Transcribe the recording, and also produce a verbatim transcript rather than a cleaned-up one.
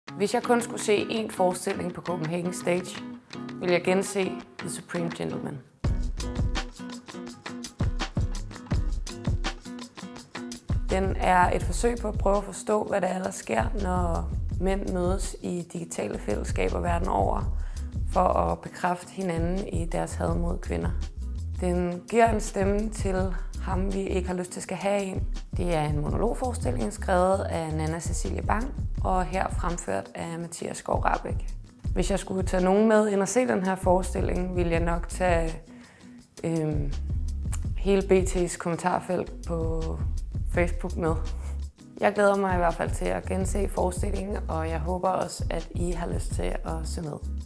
Hvis jeg kun skulle se én forestilling på Copenhagen Stage, ville jeg gense The Supreme Gentleman. Den er et forsøg på at prøve at forstå, hvad der ellers sker, når mænd mødes i digitale fællesskaber verden over, for at bekræfte hinanden i deres had mod kvinder. Den giver en stemme til ham, vi ikke har lyst til skal have en. Det er en monologforestilling skrevet af Nanna Cecilie Bang, og her fremført af Mathias Skov Rahbek. Hvis jeg skulle tage nogen med ind og se den her forestilling, ville jeg nok tage øhm, hele B T's kommentarfelt på Facebook med. Jeg glæder mig i hvert fald til at gense forestillingen, og jeg håber også, at I har lyst til at se med.